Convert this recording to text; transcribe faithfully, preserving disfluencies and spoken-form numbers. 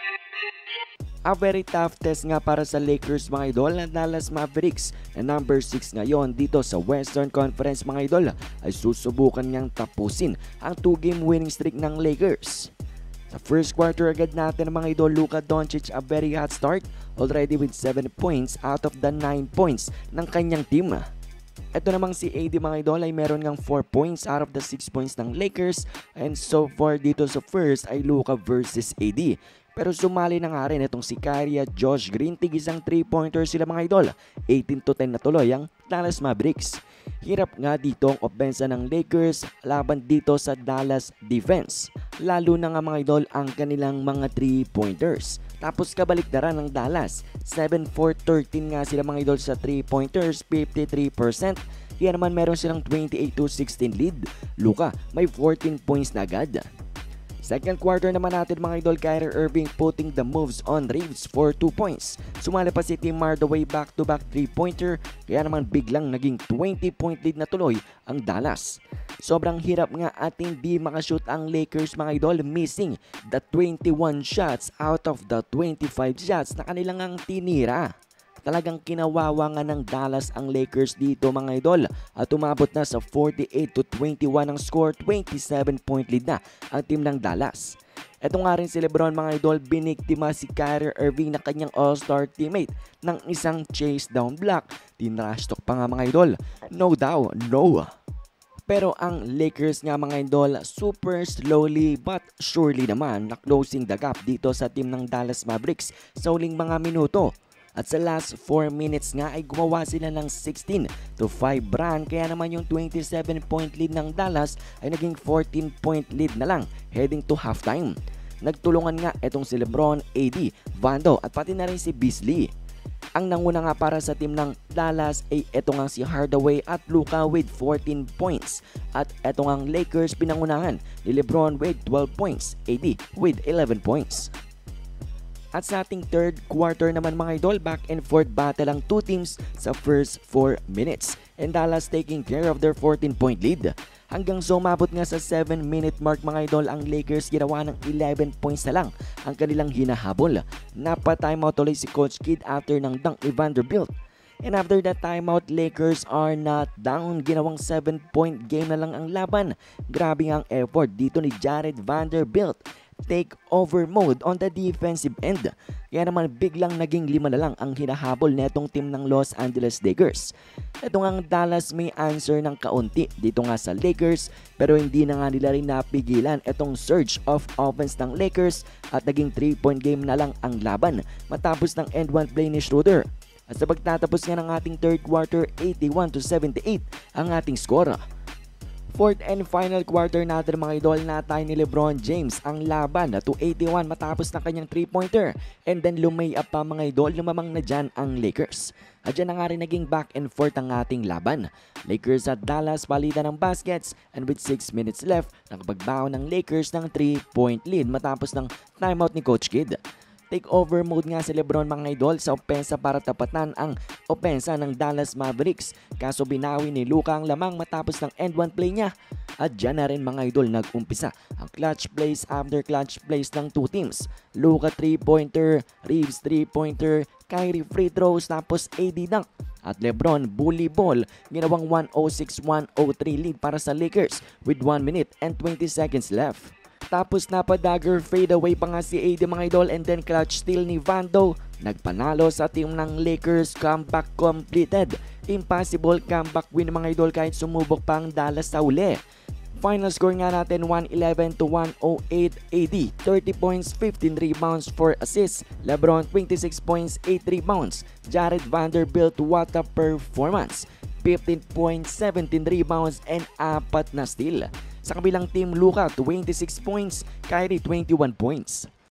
A very tough test nga para sa Lakers mga idol na Dallas Mavericks na number six ngayon dito sa Western Conference mga idol ay susubukan niyang tapusin ang two game winning streak ng Lakers. Sa first quarter agad natin mga idol, Luka Doncic a very hot start already with seven points out of the nine points ng kanyang team. Ito namang si A D mga idol ay meron ngang four points out of the six points ng Lakers, and so far dito sa first ay Luka versus A D. Pero sumali na nga rin itong si Kyrie at Josh Green, tig isang three pointer sila mga idol. eighteen to ten na tuloy ang Dallas Mavericks. Hirap nga dito ang opensa ng Lakers laban dito sa Dallas defense. Lalo na nga mga idol ang kanilang mga three pointers. Tapos kabaliktaran ng Dallas, seven four thirteen nga sila mga idol sa three pointers, fifty-three percent. Kaya naman meron silang twenty-eight to sixteen lead. Luka may fourteen points na agad. Second quarter naman natin mga idol, Kyrie Irving putting the moves on Reeves for two points. Sumali pa si Tim Hardaway back-to-back three pointer, kaya naman biglang naging twenty point lead na tuloy ang Dallas. Sobrang hirap nga at hindi makashoot ang Lakers mga idol, missing the twenty-one shots out of the twenty-five shots na kanilang ang tinira. Talagang kinawawa nga ng Dallas ang Lakers dito mga idol at umabot na sa forty-eight to twenty-one ang score, twenty-seven point lead na ang team ng Dallas. Ito nga rin si LeBron mga idol, biniktima si Kyrie Irving na kanyang all-star teammate ng isang chase down block. Tinrash talk pa nga mga idol, no daw, no. Pero ang Lakers nga mga idol, super slowly but surely naman na closing the gap dito sa team ng Dallas Mavericks sa huling mga minuto. At sa last four minutes nga ay gumawa sila ng sixteen to five run, kaya naman yung twenty-seven point lead ng Dallas ay naging fourteen point lead na lang heading to halftime. Nagtulungan nga itong si LeBron, A D, Vando at pati na rin si Beasley. Ang nanguna nga para sa team ng Dallas ay eto nga si Hardaway at Luka with fourteen points. At eto nga ang Lakers pinangunahan ni LeBron with twelve points, A D with eleven points. At sa ating third quarter naman mga idol, back and forth battle ang two teams sa first four minutes. And Dallas taking care of their fourteen point lead. Hanggang so umabot nga sa seven minute mark mga idol, ang Lakers ginawa ng eleven points na lang ang kanilang hinahabol. Napa-timeout tuloy si Coach Kidd after ng dunk ni Vanderbilt. And after that timeout, Lakers are not down. Ginawang seven point game na lang ang laban. Grabe ang effort dito ni Jared Vanderbilt. Take over mode on the defensive end. Kaya naman biglang naging lima na lang ang hinahabol netong team ng Los Angeles Lakers. Ito nga ang Dallas may answer ng kaunti dito nga sa Lakers, pero hindi na nga nila rin napigilan itong surge of offense ng Lakers at naging three point game na lang ang laban matapos ng end one play ni Schroeder. At sa pagtatapos nga ng ating third quarter, eighty-one to seventy-eight ang ating score. Fourth and final quarter natin mga idol, natay ni LeBron James ang laban na two eighty-one matapos ng kanyang three pointer, and then lumay-up pa mga idol, lumamang na dyan ang Lakers. At dyan na nga rin naging back and forth ang ating laban. Lakers at Dallas palitan ng baskets, and with six minutes left, nakapagbaon ng Lakers ng three point lead matapos ng timeout ni Coach Kidd. Take over mode nga si LeBron mga idol sa opensa para tapatan ang opensa ng Dallas Mavericks. Kaso binawi ni Luka ang lamang matapos ng end one play niya. At dyan na rin mga idol nag-umpisa ang clutch plays after clutch plays ng two teams. Luka three pointer, Reeves three pointer, Kyrie free throws, tapos A D dunk. At LeBron bully ball, ginawang one oh six to one oh three lead para sa Lakers with one minute and twenty seconds left. Tapos napadagger fadeaway pa nga si A D mga idol, and then clutch steal ni Vando. Nagpanalo sa team ng Lakers, comeback completed. Impossible comeback win mga idol kahit sumubok pa ang Dallas sa uli. Final score nga natin one eleven to one oh eight. A D thirty points, fifteen rebounds, four assists. LeBron twenty-six points, eight rebounds. Jared Vanderbilt, what a performance! fifteen points, seventeen rebounds, and apat na steal. Sa kabilang team, Luka twenty-six points, Kyrie twenty-one points.